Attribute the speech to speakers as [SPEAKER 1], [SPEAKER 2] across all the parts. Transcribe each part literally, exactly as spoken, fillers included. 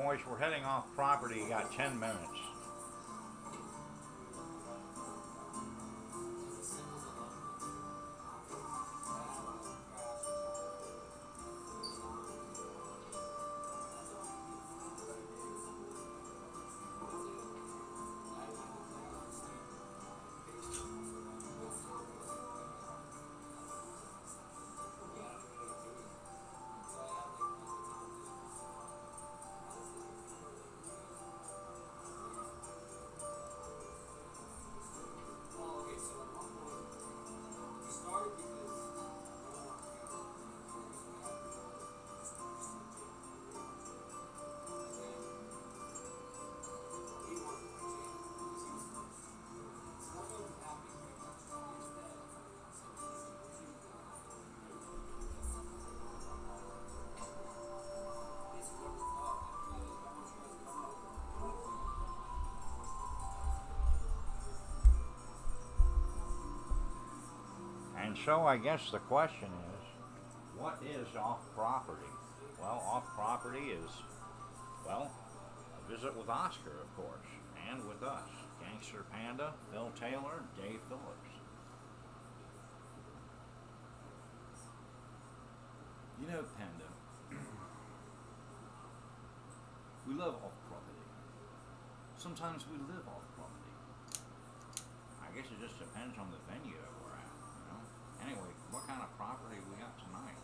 [SPEAKER 1] boys. We're heading off property. You got ten minutes. And so I guess the question is, what is off-property? Well, off-property is, well, a visit with Oscar, of course, and with us, Gangster Panda, Phil Taylor, Dave Phillips.
[SPEAKER 2] You know, Panda, we love off-property. Sometimes we live off-property.
[SPEAKER 1] I guess it just depends on the venue that we're at, you know? Anyway, what kind of property we got tonight?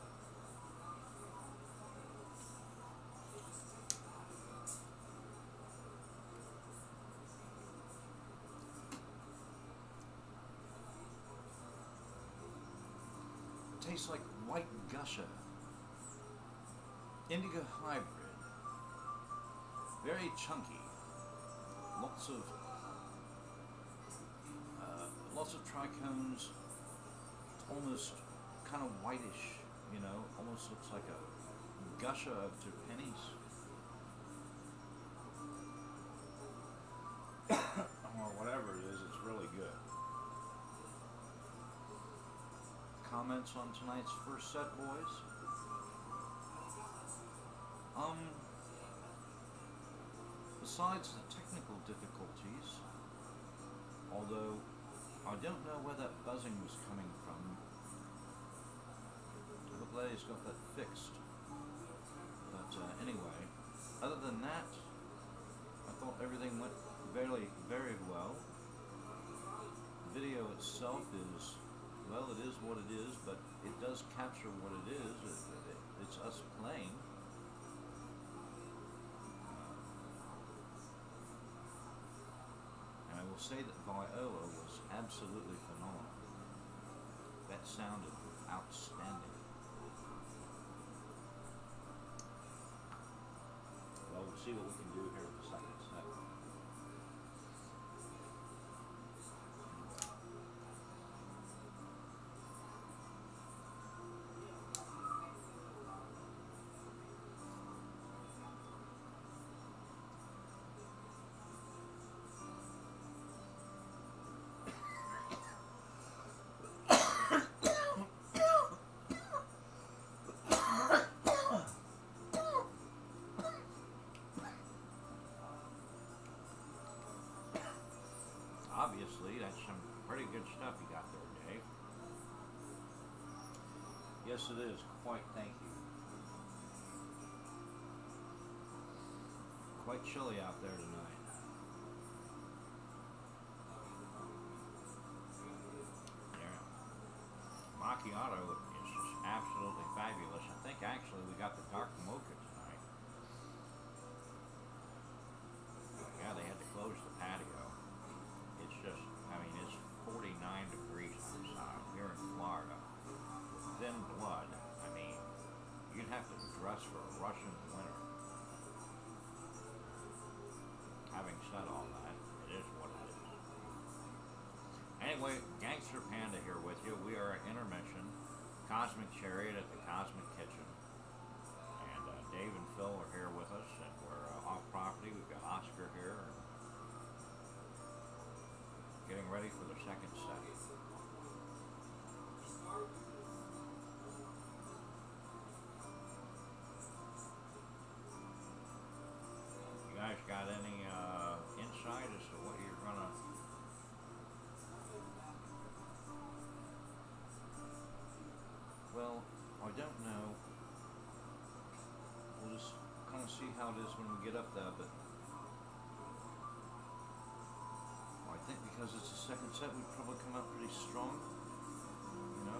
[SPEAKER 2] It tastes like white gusher, indigo hybrid, very chunky, lots of uh, lots of trichomes, almost kind of whitish, you know, almost looks like a gusher to pennies.
[SPEAKER 1] Or whatever it is, it's really good.
[SPEAKER 2] Comments on tonight's first set, boys? Um, besides the technical difficulties, although I don't know where that buzzing was coming from, the play's got that fixed. But uh, anyway, other than that, I thought everything went very, very well. The video itself is, well, it is what it is, but it does capture what it is. It, it, it's us playing. And I will say that Viola was absolutely phenomenal. That sounded outstanding. Well, we'll see what we can do here in the second set. Obviously, that's some pretty good stuff you got there, Dave. Yes, it is. Quite, thank you. Quite chilly out there tonight. Yeah. Macchiato is just absolutely fabulous. I think actually we got the dark mocha tonight. Yeah, they had to close the patio. It's just, I mean, it's forty-nine degrees outside here in Florida. Thin blood. I mean, you'd have to dress for a Russian winter. Having said all that, it is what it is. Anyway, Gangster Panda here with you. We are at intermission. Cosmic Chariot at the Cosmic Kitchen. And uh, Dave and Phil are here with us, and we're uh, off property. We've got Oscar here. Getting ready for the second set. kind of see how it is when we get up there, but well, I think because it's the second set, we'd probably come out pretty strong, you know?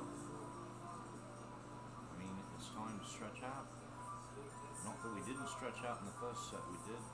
[SPEAKER 2] I mean, it's time to stretch out. Not that we didn't stretch out in the first set, we did.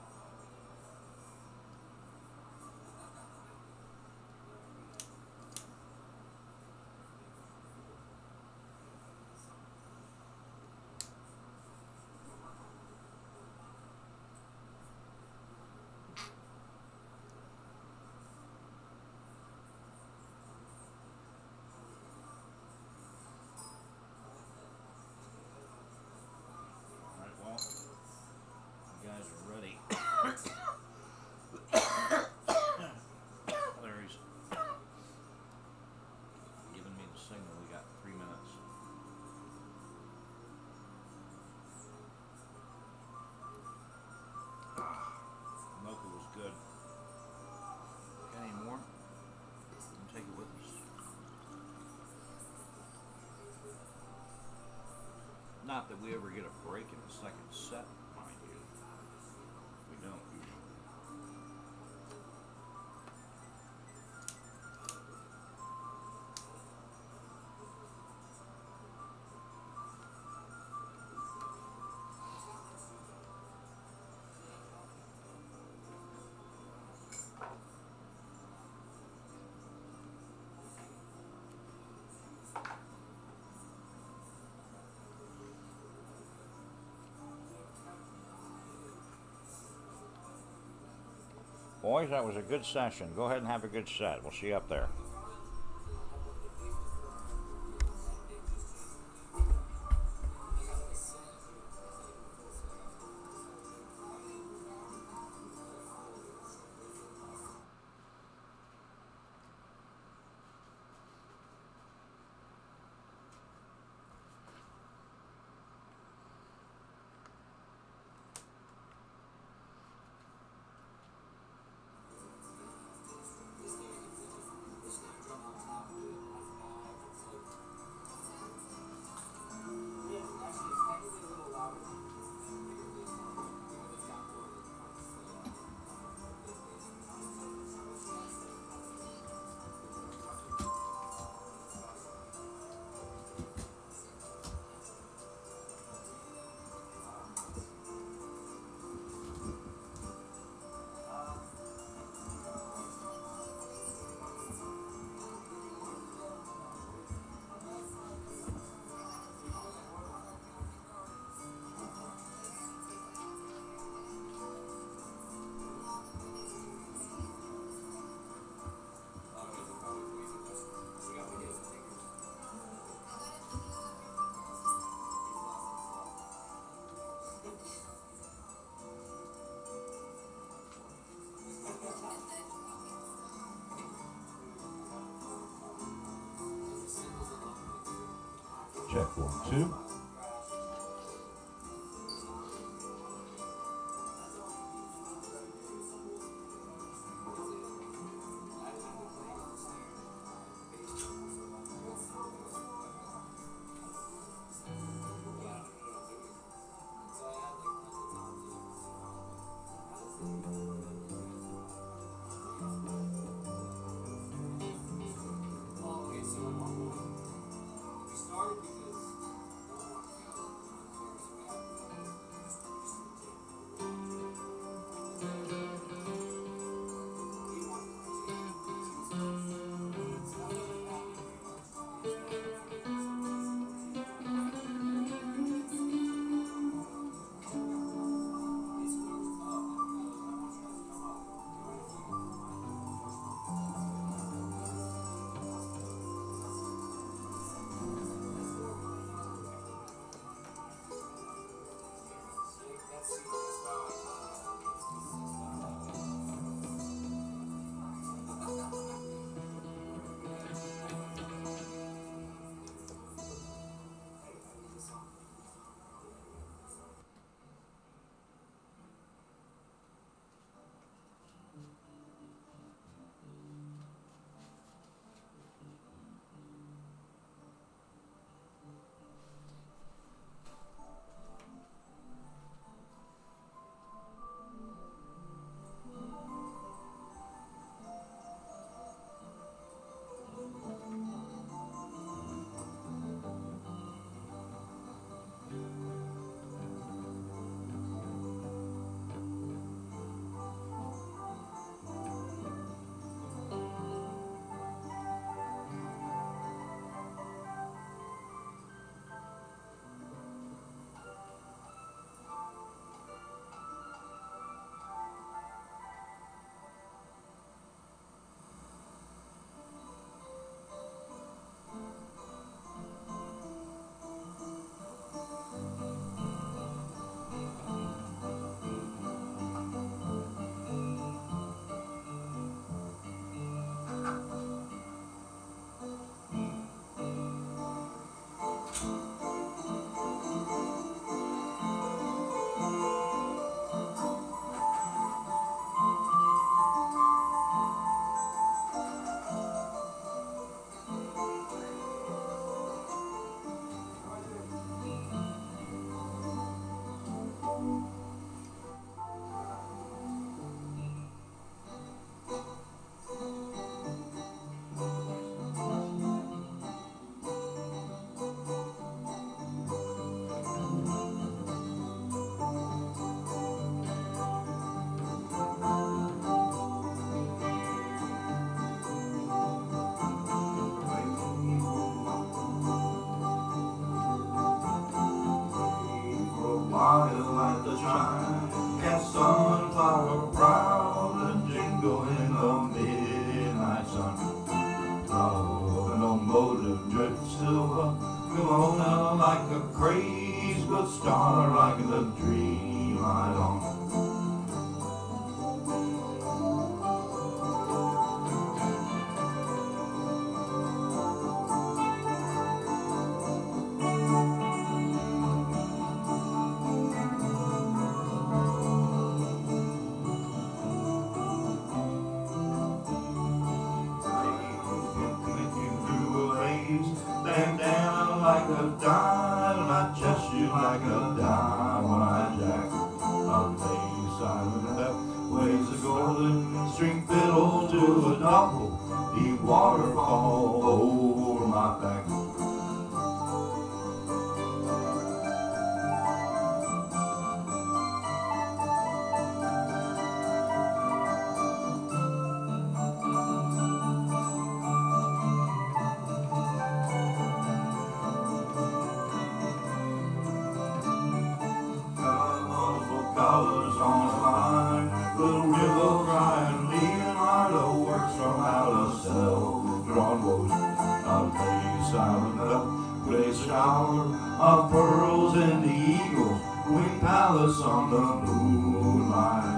[SPEAKER 2] Not that we ever get a break in the second set, mind you. We don't usually.
[SPEAKER 1] Boys, that was a good session. Go ahead and have a good set. We'll see you up there.
[SPEAKER 3] Check one, two.
[SPEAKER 2] shine. Cast sunflower proud and jingle in the midnight sun. Love no motive drift silver. Come on now like a craze, but star like the dream I long. Stand down like a dime, I chest you like a dime when I jack. I'll play silent left, waves a golden string fiddle to a double, deep waterfall over my back. Colors on a line, little river crying, Leonardo works from out of cell, drawn woes, I'll play silent bell, place a shower of pearls in the eagle's wing palace on the moonlight.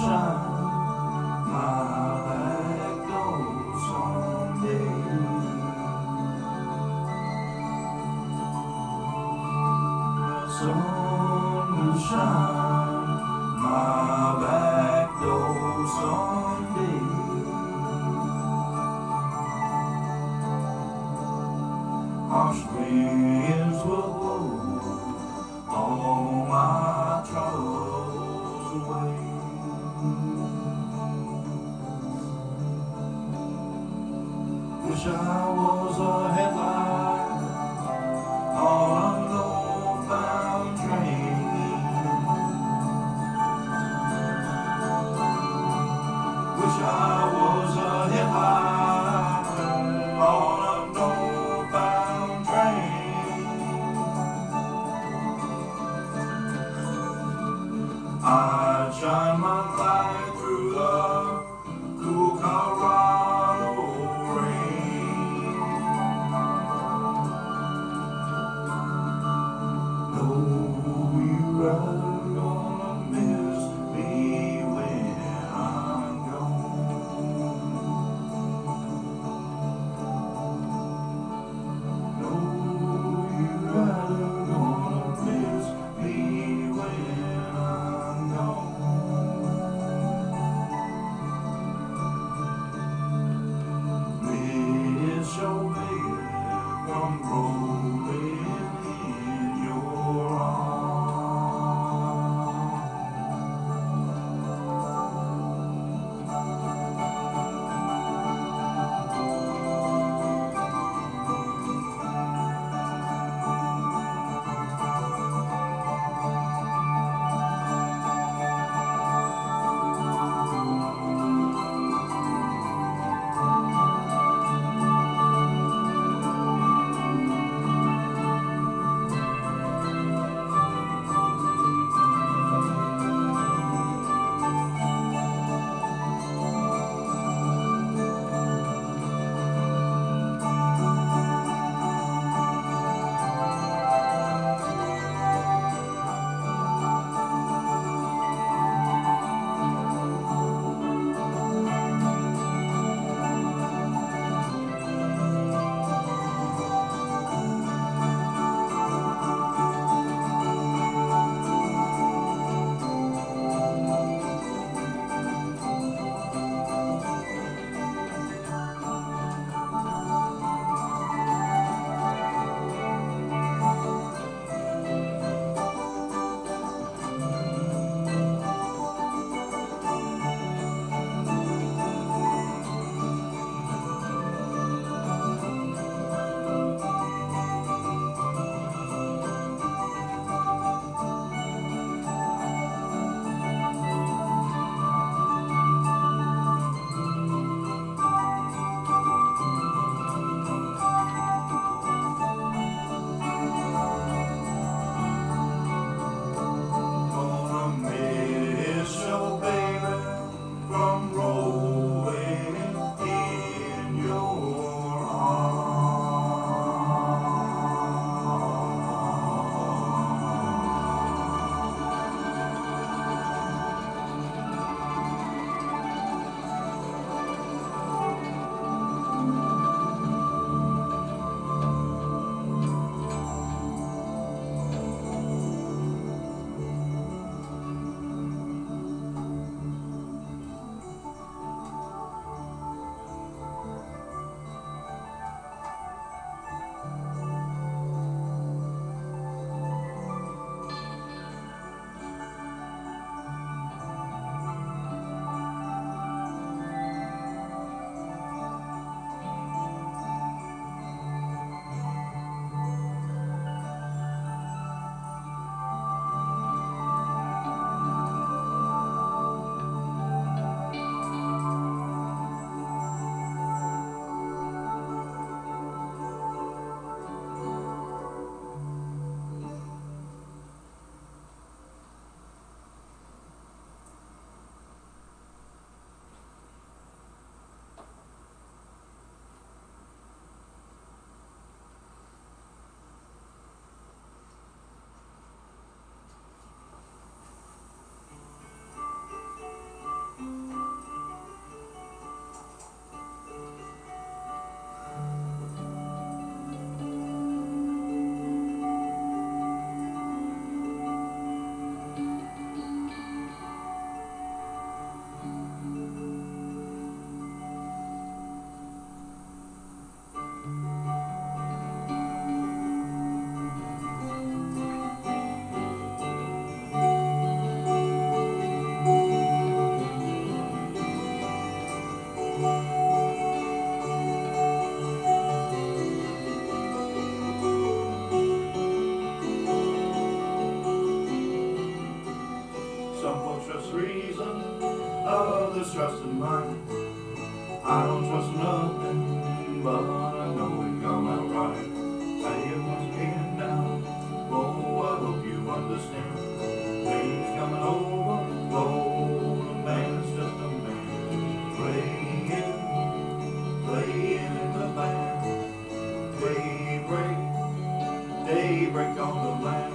[SPEAKER 3] shine my back door someday. The sun will shine my back door someday. Harsh winds will blow all my troubles away. Wish I was a headlight on a northbound train. Wish I was a headlight on a northbound train. I'd shine my light through the cool Colorado rain. just trusting mine. I don't trust nothing, but I know it come out right. Say it once again now, oh, I hope you understand. Rain's coming over, oh, the man's just a man. Playing, playing in the band. Daybreak, daybreak on the land.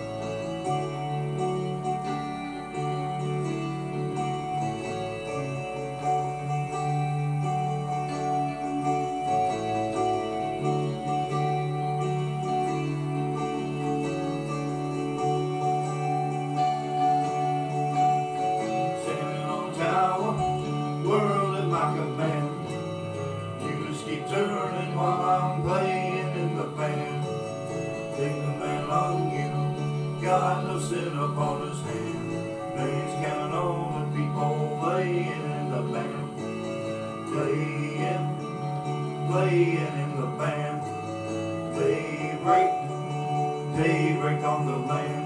[SPEAKER 3] World at my command. You just keep turning while I'm playing in the band. Take the man on you, got no sin upon his hand. Man's counting on the people playing in the band. Playing, playing in the band. Daybreak, daybreak on the land.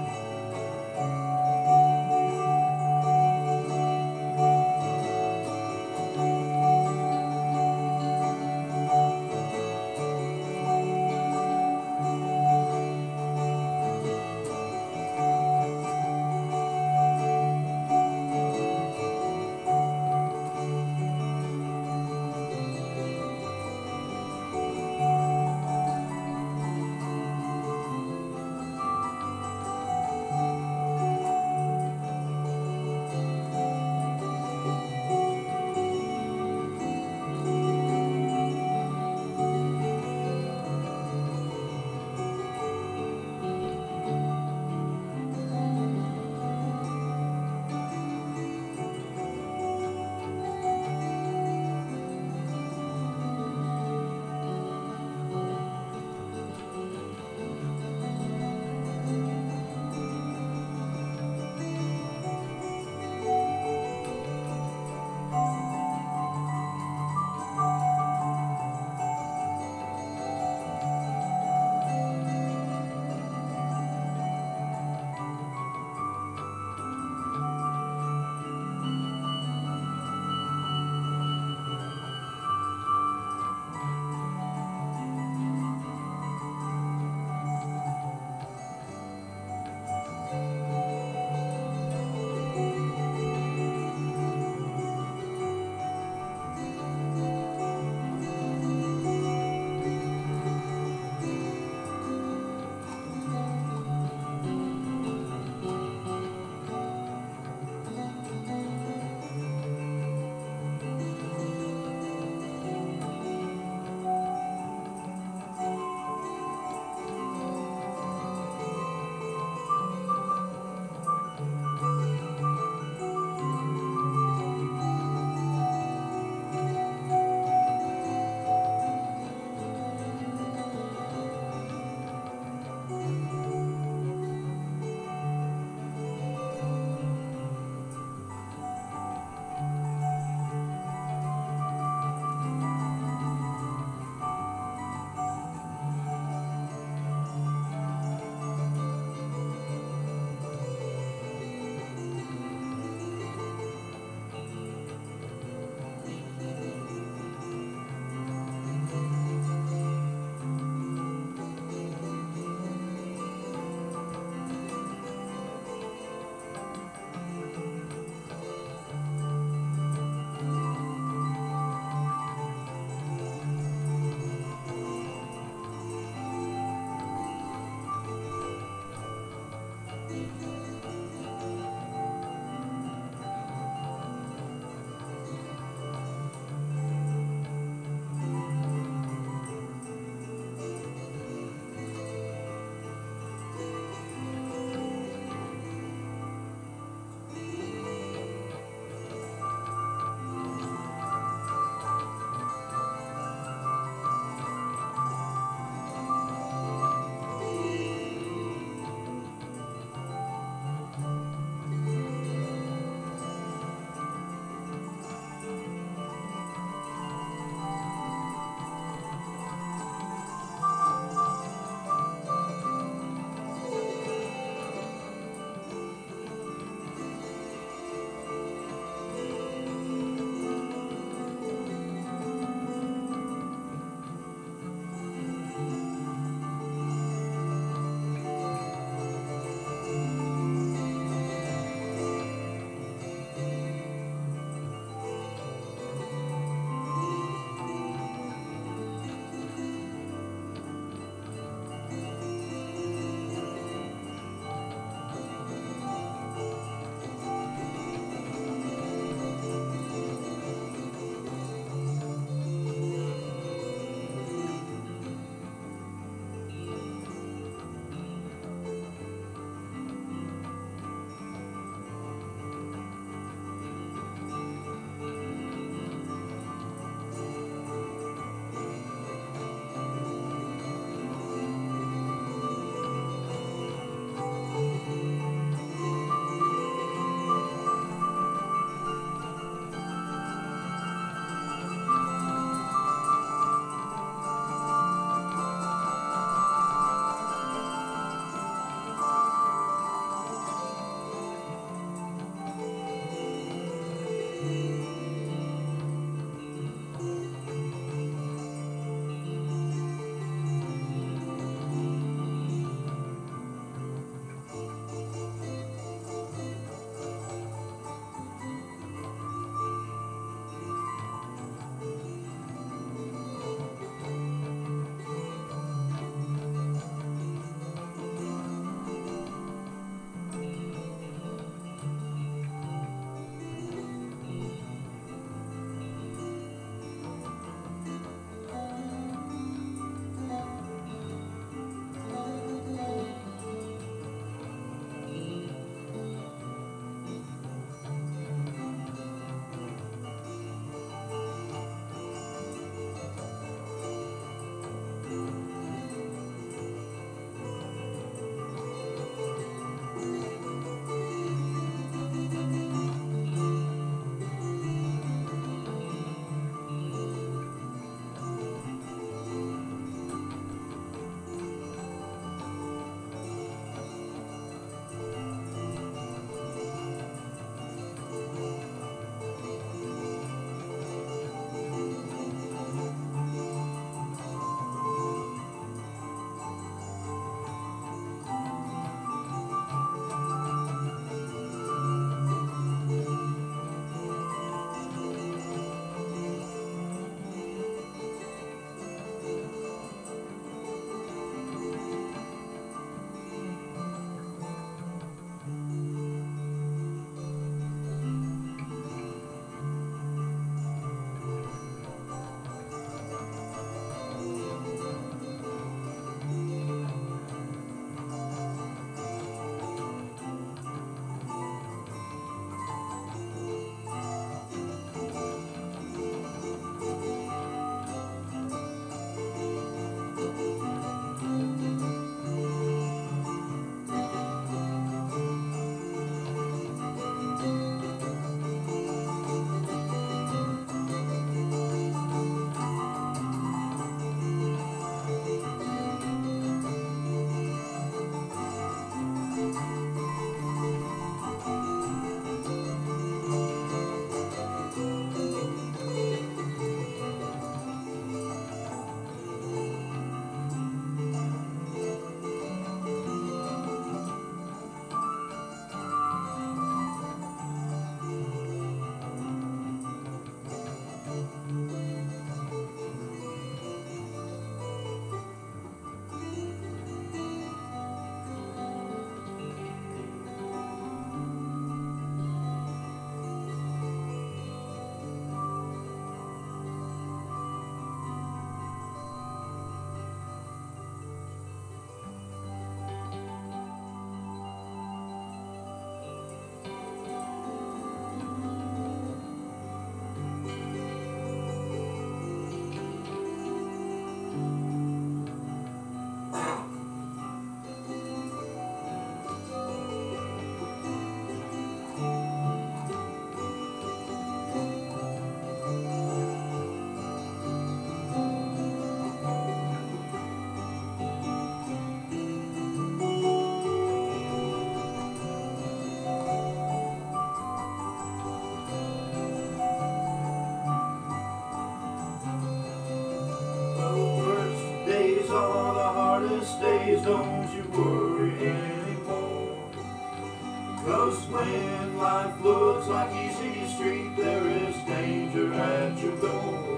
[SPEAKER 3] are the hardest days, don't you worry anymore. 'Cause when life looks like easy street, there is danger at your door.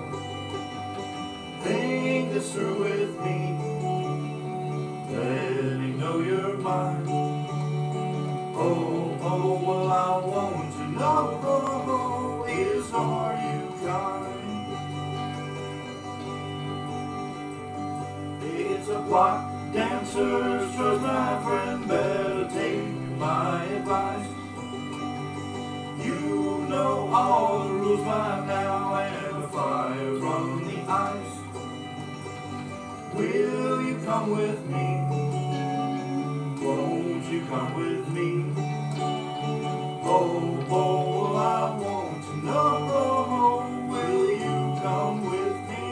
[SPEAKER 3] Think this through with me, letting know you're mine. Oh, oh, well I want to know, is are you kind? It's a block dancer's choice, my friend, better take my advice. You know all the rules by now, and the fire from the ice. Will you come with me? Won't you come with me? Oh, oh, I want to know, will you come with me?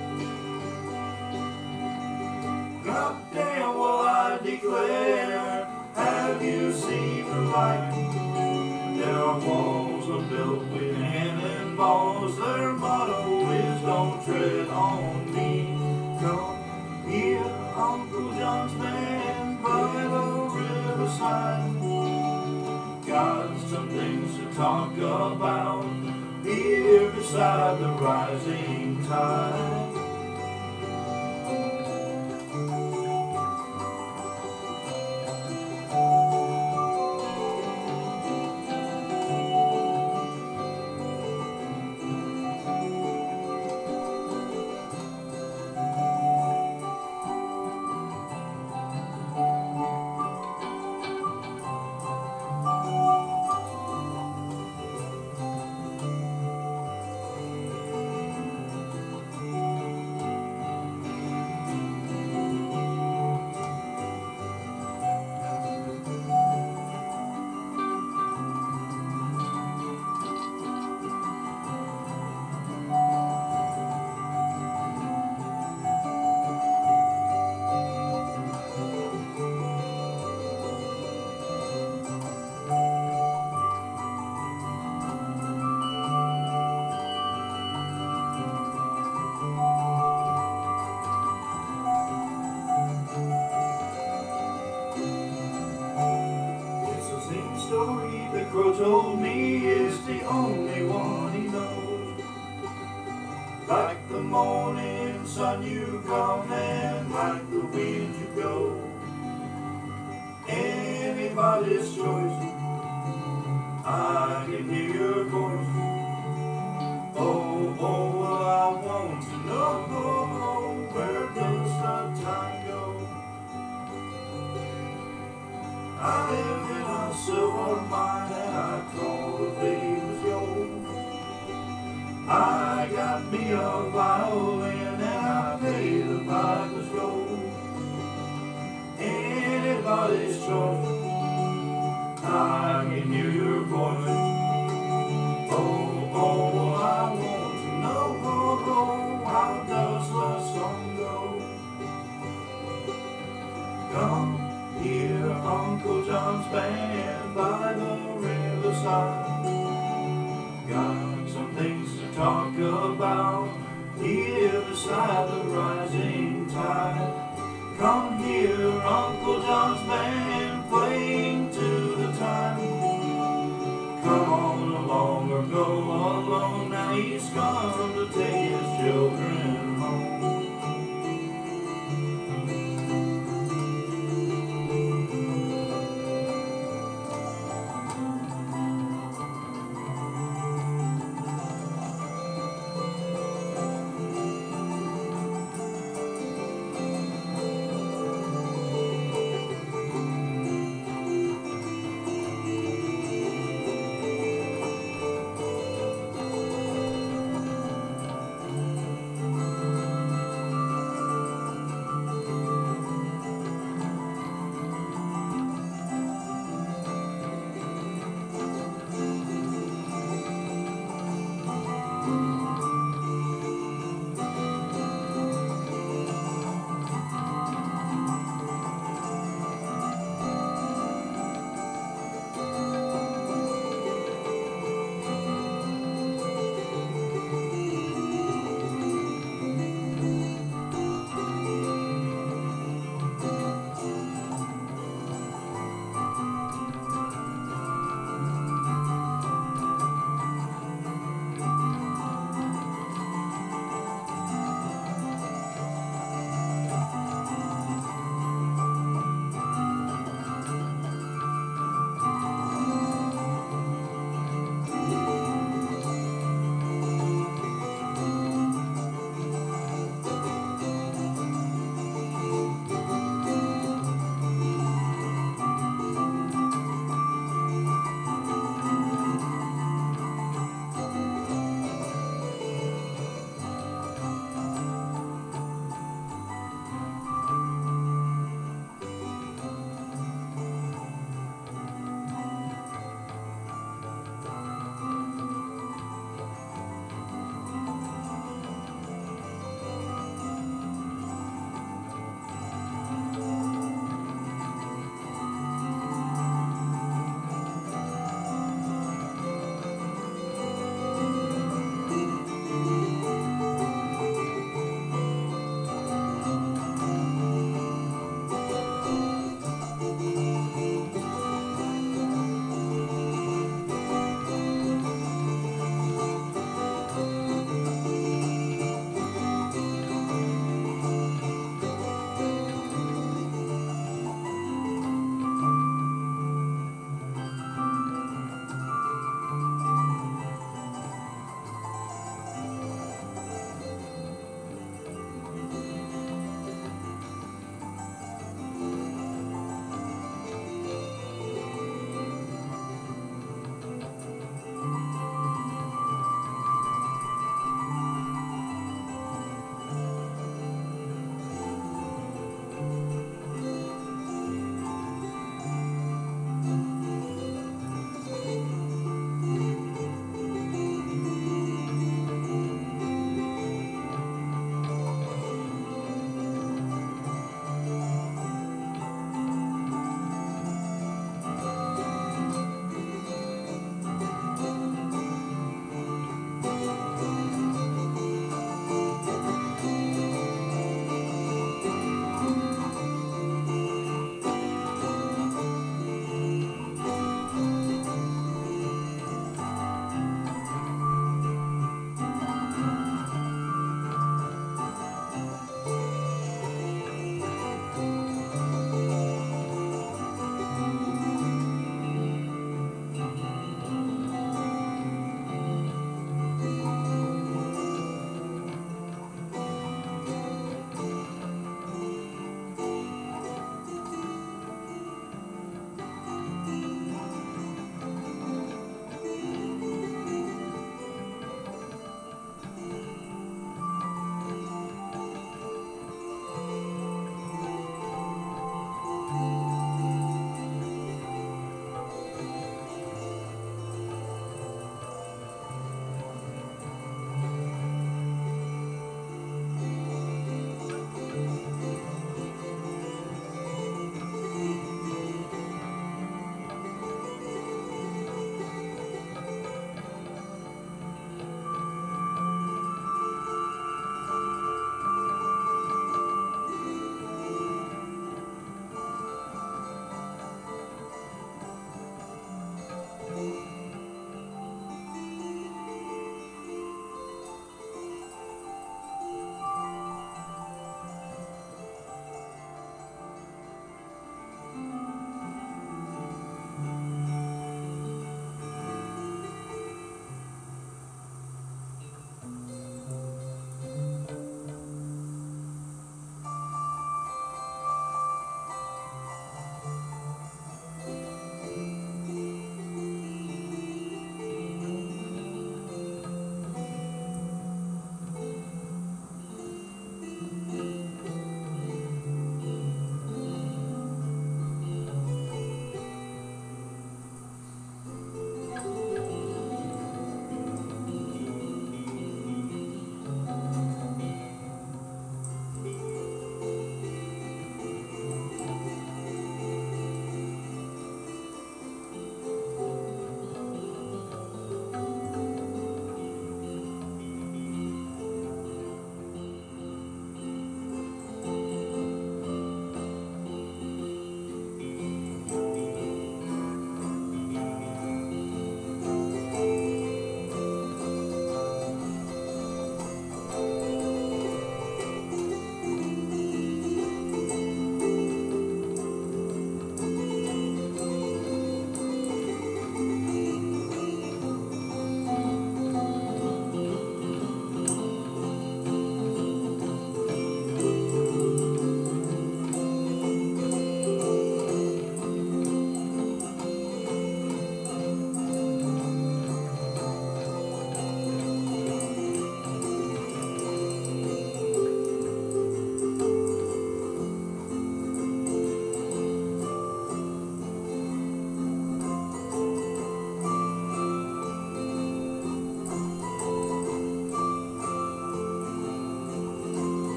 [SPEAKER 3] God damn, well I declare, have you seen the light? There are walls are built with cannonballs, their motto is don't tread on me. Come here, Uncle John's band by the riverside. Got some things to talk about here beside the rising tide. Story the crow told me is the only one he knows. Like the morning sun you come, and like the wind you go. Anybody's choice, I can hear your voice. Oh, oh, well I want to know, where does the time go? I live in a silver mine and I call the baby's gold. I got me a violin and I pay the piper's gold. Anybody's choice, I can hear your voice. Oh, oh, I want to know, how does the song go? Come here, Uncle John's band by the riverside. Got some things to talk about here beside the rising tide. Come here, Uncle John's band playing to the time. Come on along or go alone, now he's come to take his children home.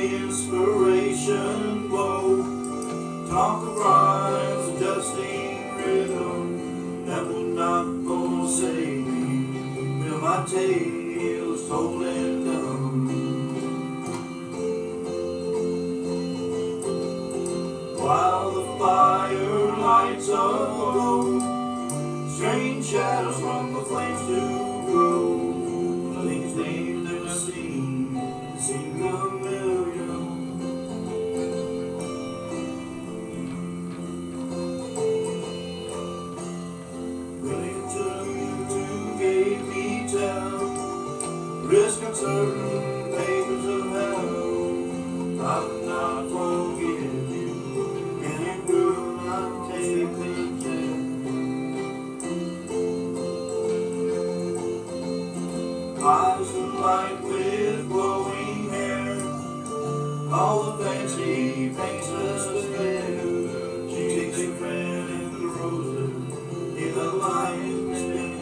[SPEAKER 3] inspiration glow. Talk of rhymes, adjusting rhythm, that would not gonna save me. Will my tale is told and done. While the fire lights aglow, strange shadows from the flames do grow. Things they've never seen seem familiar. Willing to, to gave me tell, risk uncertain papers of hell. I will not forgive you, and it will not take the chance. Eyes of light with glowing hair, all the fancy paints us fair. She takes a friend in the roses, in the lion's den.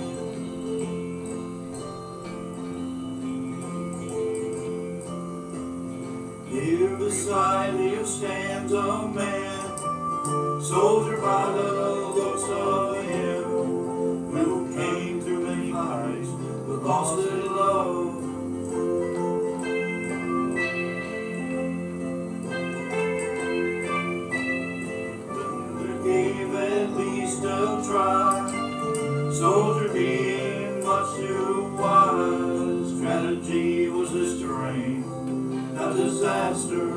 [SPEAKER 3] Here beside him stands a man, soldier by the looks of him, who came through many fights, but lost it love. But gave at least a try, soldier being much too wise. Strategy was his terrain, not disaster.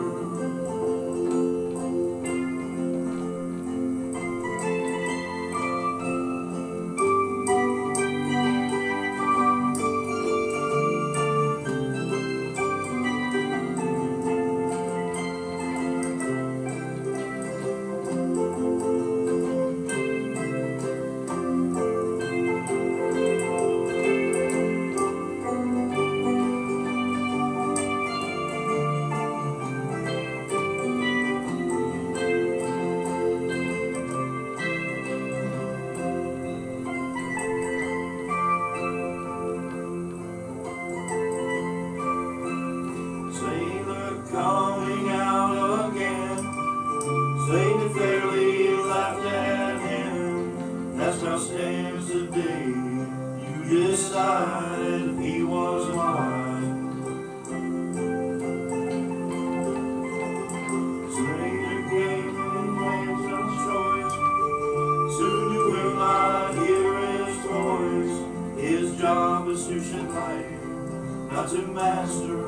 [SPEAKER 3] Coming out again, Satan fairly laughed at him. That's how stands the day you decide if he was mine. Satan came and ransom's choice, soon you will not hear his voice. His job is to shed light, not to master.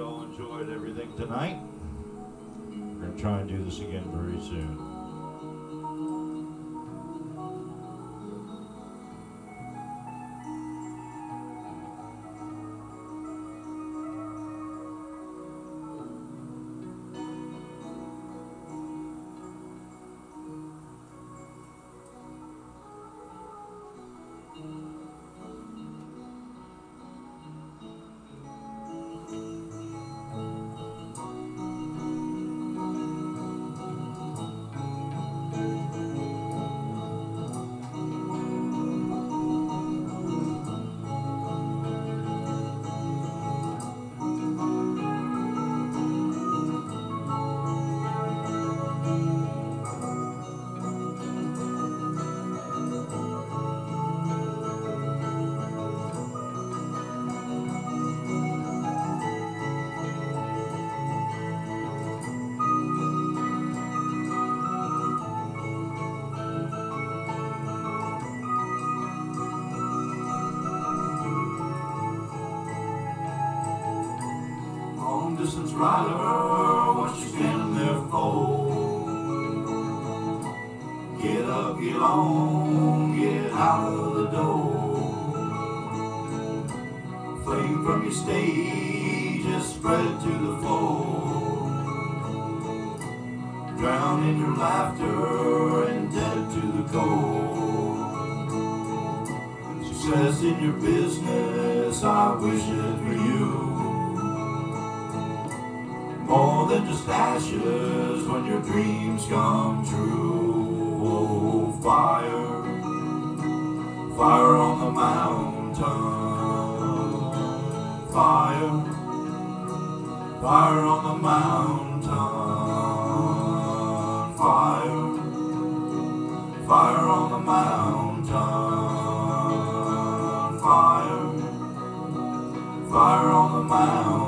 [SPEAKER 1] you all enjoyed everything tonight. We're going to try and do this again very soon.
[SPEAKER 3] Distance rider, what you standing there for? Get up, get on, get out of the door. Flame from your stage is spread to the floor. Drown in your laughter and dead to the core. Success in your business, I wish it for you. More than just ashes when your dreams come true. Oh, fire, fire on the mountain. Fire, fire on the mountain. Fire, fire on the mountain. Fire, fire on the mountain.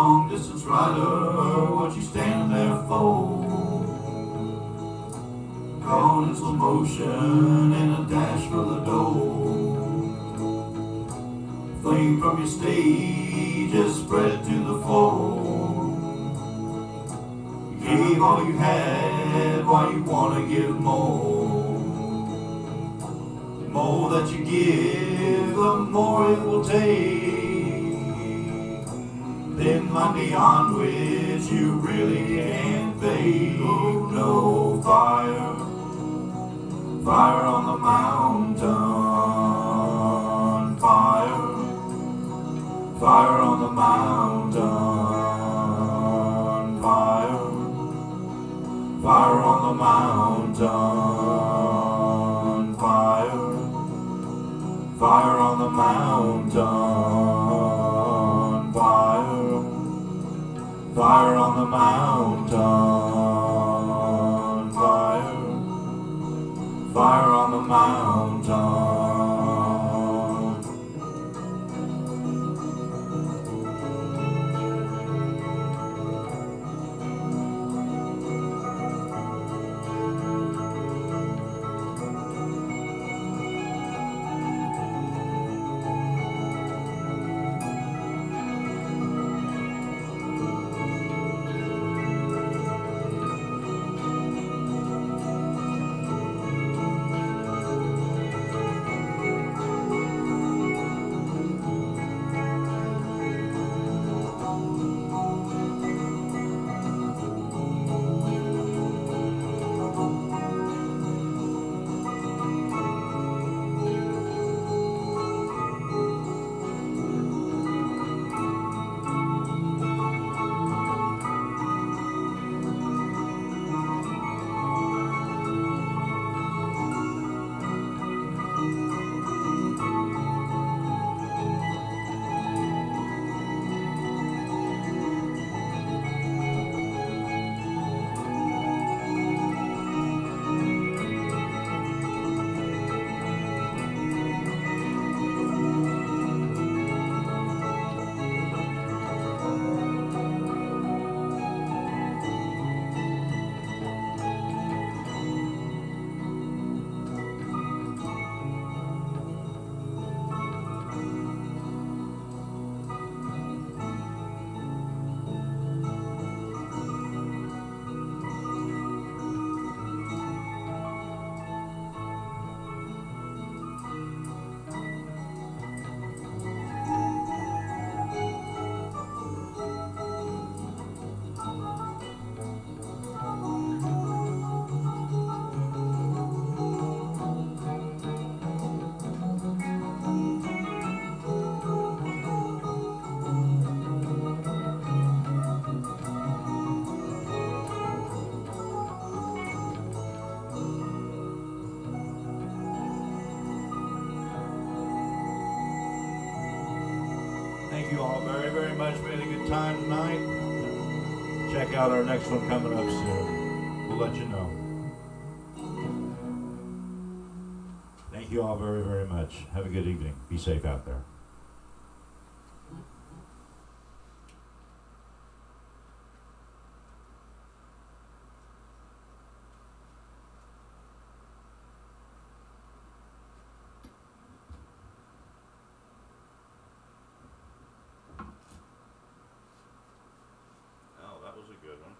[SPEAKER 3] long distance rider, what you standing there for? Caught in slow motion in a dash for the door. Flame from your stage just spread to the floor. You gave all you had, why you wanna give more? The more that you give, the more it will take. Thin line beyond which you really can't fade. Oh no, fire, fire on the mountain, fire, fire on the mountain, fire, fire on the mountain, fire, fire on the mountain, fire, fire on the mountain, fire, fire on the mountain. Thank you all very, very much. We had a good time tonight. Check out our next one coming up soon. We'll let you know. Thank you all very, very much. Have a good evening. Be safe out there.
[SPEAKER 1] Oh, that was a good one.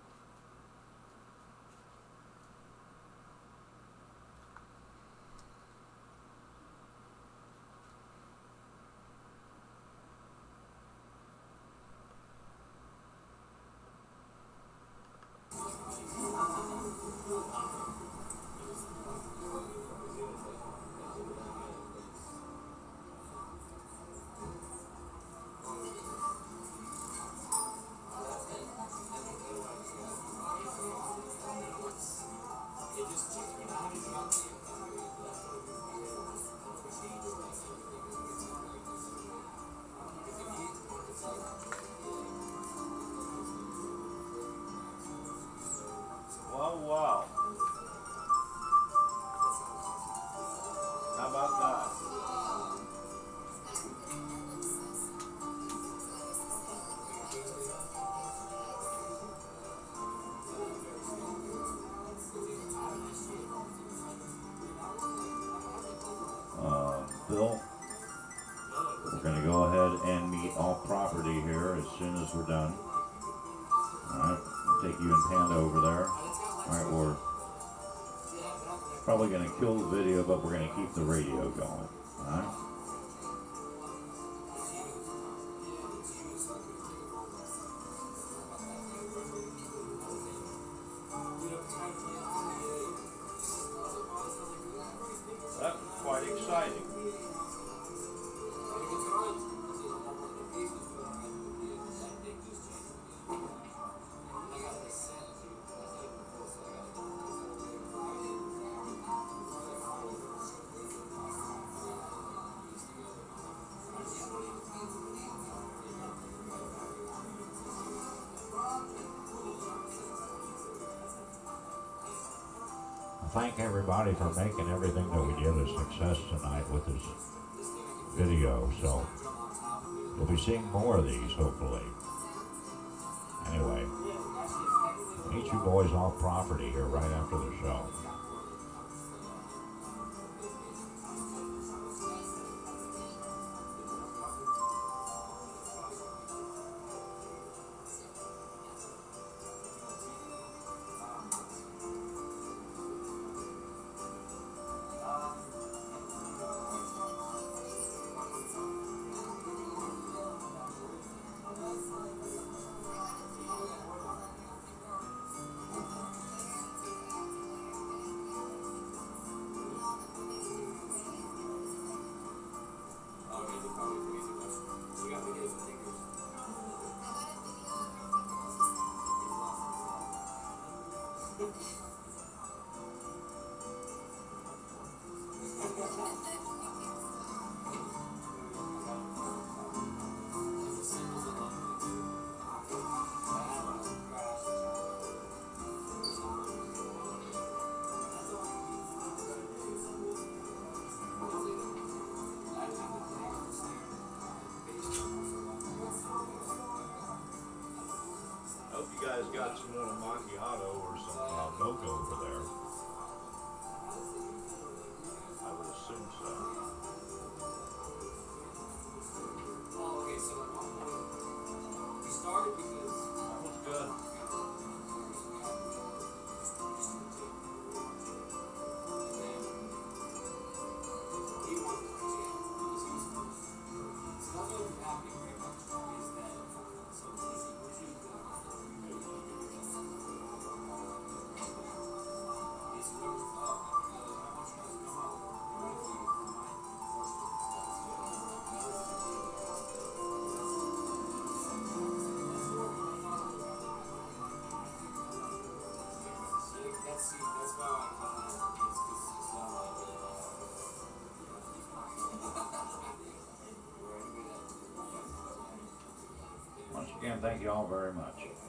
[SPEAKER 1] going to go ahead and meet off property here as soon as we're done. Alright, we'll take you and Panda over there. Alright, we're probably going to kill the video, but we're going to keep the radio going. Alright? That's quite exciting. Thank everybody for making everything that we did a success tonight with this video. So you'll be seeing more of these hopefully. Anyway, meet you boys off property here right after the show. Got some more macchiato or some uh, mocha over there. I would assume so.
[SPEAKER 4] Oh, okay, so we started because
[SPEAKER 1] That was good.
[SPEAKER 4] he wanted to jam because he was first. So that's what was happening very much is that so easy to do.
[SPEAKER 1] Once again, thank you all very much.